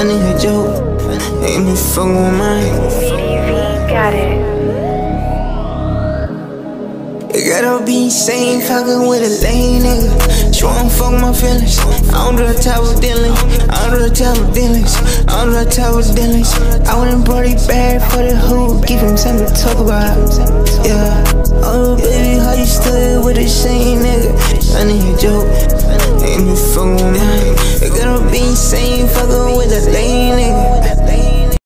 funny a joke. Ain't me fucking with mine. CDV got it. You gotta be insane, fucking with a lame nigga. She wanna fuck my feelings. I don't do the type of dealings. I don't do the type of dealings. I don't do the type of dealings. I wouldn't brought it back for the hood. Give him something to talk about. Yeah. Oh baby, how you stood with the same nigga? Funny a joke. Ain't me fucking with mine. You gotta be insane, fucking with a lame nigga.